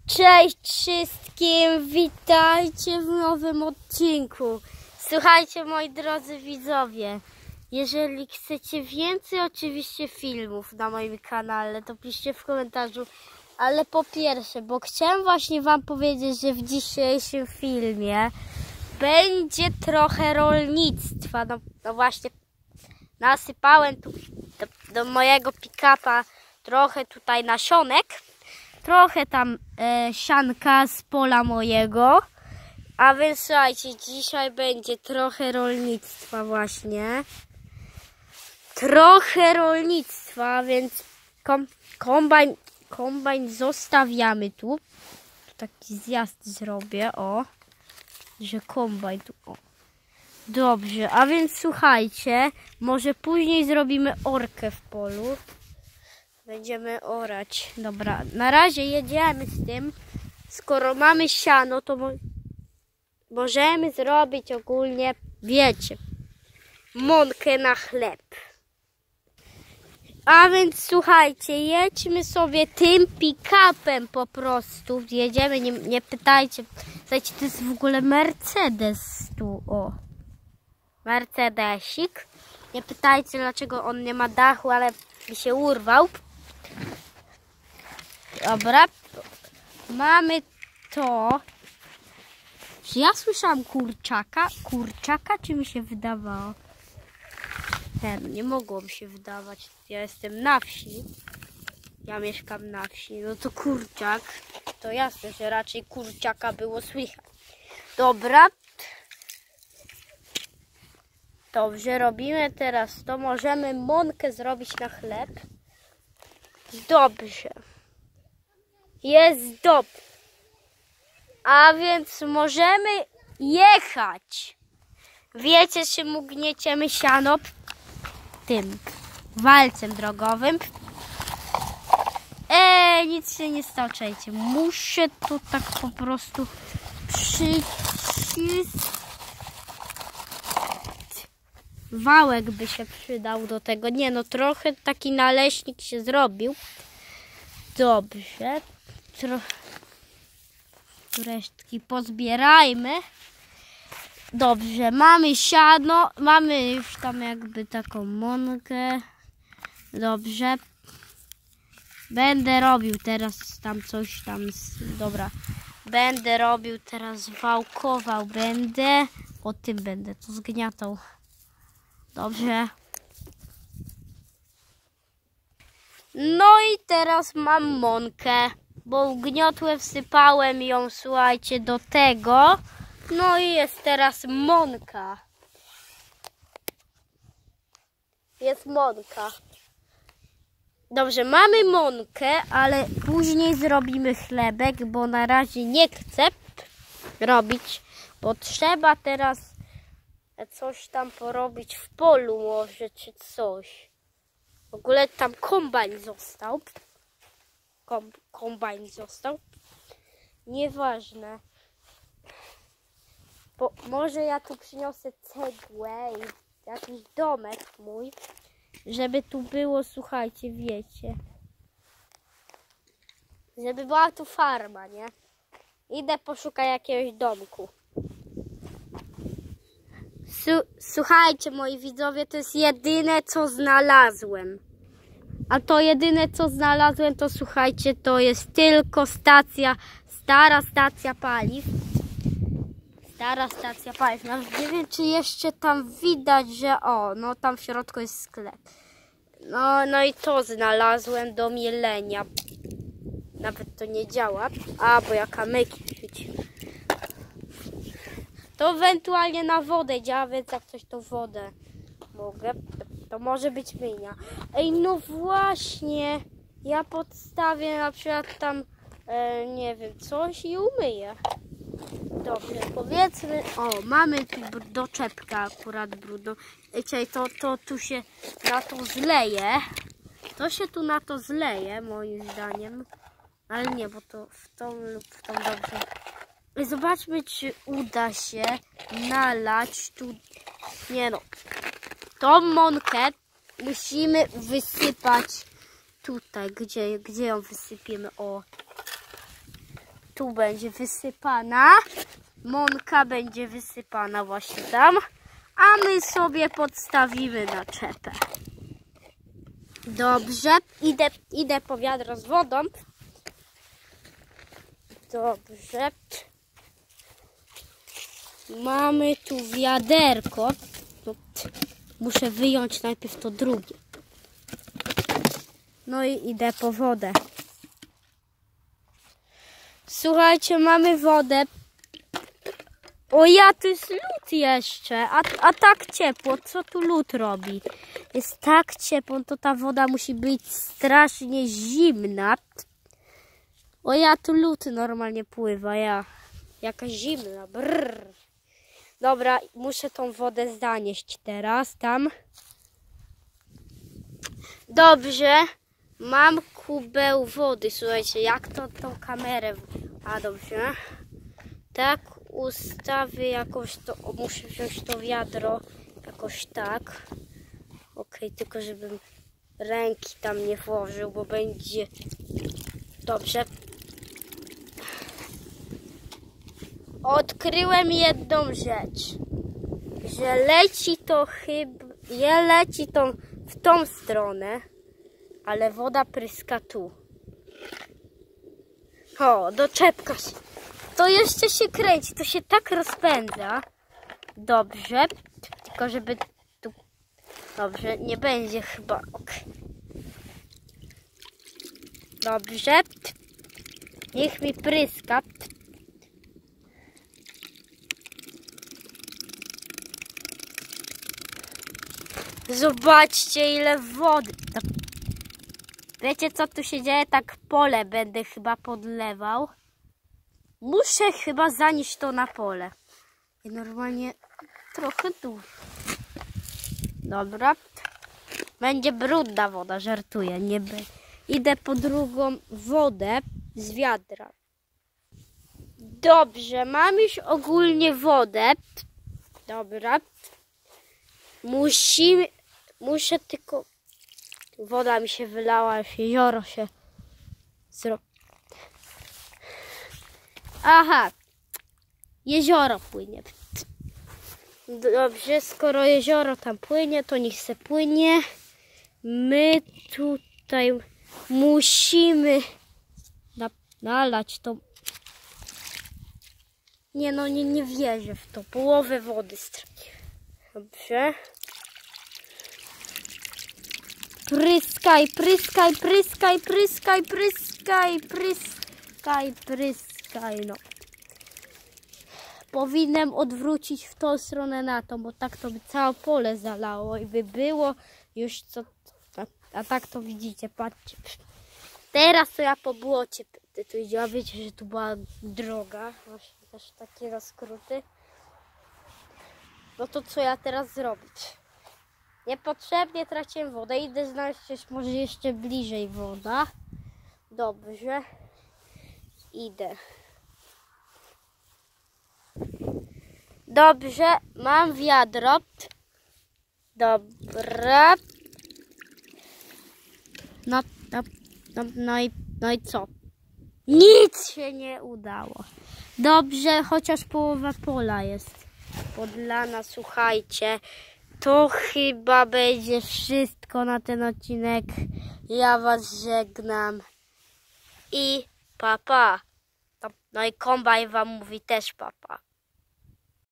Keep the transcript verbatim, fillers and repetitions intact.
Cześć wszystkim, witajcie w nowym odcinku. Słuchajcie, moi drodzy widzowie, jeżeli chcecie więcej oczywiście filmów na moim kanale, to piszcie w komentarzu. Ale po pierwsze, bo chciałem właśnie wam powiedzieć, że w dzisiejszym filmie będzie trochę rolnictwa. No, no właśnie, nasypałem tu do, do mojego pick-upa trochę tutaj nasionek. Trochę tam e, sianka z pola mojego. A więc słuchajcie, dzisiaj będzie trochę rolnictwa właśnie. Trochę rolnictwa, więc kom, kombajn, kombajn zostawiamy tu. Tu taki zjazd zrobię, o. Że kombajn tu, o. Dobrze, a więc słuchajcie, może później zrobimy orkę w polu. Będziemy orać. Dobra, na razie jedziemy z tym. Skoro mamy siano, to mo możemy zrobić ogólnie, wiecie, mąkę na chleb. A więc słuchajcie, jedźmy sobie tym pick-upem po prostu. Jedziemy, nie, nie pytajcie. Słuchajcie, to jest w ogóle Mercedes tu, o. Mercedesik. Nie pytajcie, dlaczego on nie ma dachu, ale mi się urwał. Dobra, mamy to. Czy ja słyszałam kurczaka? Kurczaka, czy mi się wydawało? Nie, no nie mogło mi się wydawać. Ja jestem na wsi. Ja mieszkam na wsi. No to kurczak. To jasne, że raczej kurczaka było słychać. Dobra. Dobrze, robimy teraz to. Możemy mąkę zrobić na chleb. Dobrze. Jest dobrze. A więc możemy jechać. Wiecie, czym ugnieciemy siano? Tym walcem drogowym. Eee, nic się nie stało, czekajcie. Muszę to tak po prostu przycisnąć. Wałek by się przydał do tego. Nie no, trochę taki naleśnik się zrobił. Dobrze. Trochę resztki pozbierajmy. Dobrze, mamy siano. Mamy już tam jakby taką mąkę. Dobrze. Będę robił teraz tam coś tam. Dobra. Będę robił teraz, wałkował będę. O tym będę to zgniatał. Dobrze. No i teraz mam mąkę, bo ugniotłem, wsypałem ją, słuchajcie, do tego. No i jest teraz mąka. Jest mąka. Dobrze, mamy mąkę, ale później zrobimy chlebek, bo na razie nie chcę robić, bo trzeba teraz coś tam porobić w polu może, czy coś. W ogóle tam kombajn został. Kom, kombajn został. Nieważne. Bo może ja tu przyniosę cegłę i jakiś domek mój, żeby tu było, słuchajcie, wiecie. Żeby była tu farma, nie? Idę poszukać jakiegoś domku. Słuchajcie, moi widzowie, to jest jedyne, co znalazłem. A to jedyne, co znalazłem, to słuchajcie, to jest tylko stacja, stara stacja paliw. Stara stacja paliw. Nawet nie wiem, czy jeszcze tam widać, że o, no tam w środku jest sklep. No, no i to znalazłem do mielenia. Nawet to nie działa. A, bo ja kamyki chwyciłem. To ewentualnie na wodę działa, więc jak coś to wodę mogę, to może być myjnia. Ej, no właśnie, ja podstawię na przykład tam, e, nie wiem, coś i umyję. Dobrze, powiedzmy, o, mamy tu doczepkę akurat brudną. Ej, to, to tu się na to zleje. To się tu na to zleje, moim zdaniem. Ale nie, bo to w tą lub w tą dobrze. Zobaczmy, czy uda się nalać tu. Nie no. Tą mąkę musimy wysypać tutaj. Gdzie, gdzie ją wysypiemy? O. tu będzie wysypana. Mąka będzie wysypana właśnie tam. A my sobie podstawimy naczepę. Dobrze. Idę, idę po wiadro z wodą. Dobrze. Mamy tu wiaderko. Muszę wyjąć najpierw to drugie. No i idę po wodę. Słuchajcie, mamy wodę. O ja, tu jest lód jeszcze. A, a tak ciepło. Co tu lód robi? Jest tak ciepło, to ta woda musi być strasznie zimna. O ja, tu lód normalnie pływa. Ja. Jaka zimna. Brrr. Dobra, muszę tą wodę zanieść teraz tam. Dobrze. Mam kubeł wody. Słuchajcie, jak to tą kamerę... A dobrze. Tak ustawię jakoś to... O, muszę wziąć to wiadro jakoś tak. Ok, tylko żebym ręki tam nie włożył, bo będzie... Dobrze. Odkryłem jedną rzecz. Że leci to chyba... Nie leci to w tą stronę, ale woda pryska tu. O, doczepka się. To jeszcze się kręci, to się tak rozpędza. Dobrze. Tylko żeby tu... Dobrze, nie będzie chyba. Okay. Dobrze. Niech mi pryska. Zobaczcie, ile wody. Wiecie, co tu się dzieje? Tak pole będę chyba podlewał. Muszę chyba zanieść to na pole. I normalnie trochę dużo. Dobra. Będzie brudna woda, żartuję. Nie by... Idę po drugą wodę z wiadra. Dobrze, mam już ogólnie wodę. Dobra. Musimy... Muszę tylko... Woda mi się wylała, już jezioro się zrobi. Aha, jezioro płynie. Dobrze, skoro jezioro tam płynie, to niech se płynie. My tutaj musimy na, nalać to. Nie no, nie, nie wierzę w to. Połowę wody straciłem. Dobrze. Pryskaj, pryskaj, pryskaj, pryskaj, pryskaj, pryskaj, pryskaj, no. Powinienem odwrócić w tą stronę na to, bo tak to by całe pole zalało i by było już co... A, a tak to widzicie, patrzcie. Teraz to ja po błocie tu idzie, a wiecie, że tu była droga, właśnie też takie na skróty. No to co ja teraz zrobić? Niepotrzebnie traciłem wodę. Idę znaleźć coś może jeszcze bliżej woda. Dobrze. Idę. Dobrze. Mam wiadro. Dobra. No, no, no, no, i, no i co? Nic się nie udało. Dobrze, chociaż połowa pola jest podlana. Słuchajcie. To chyba będzie wszystko na ten odcinek. Ja was żegnam. I papa. Pa. No i kombajn wam mówi też papa. Pa.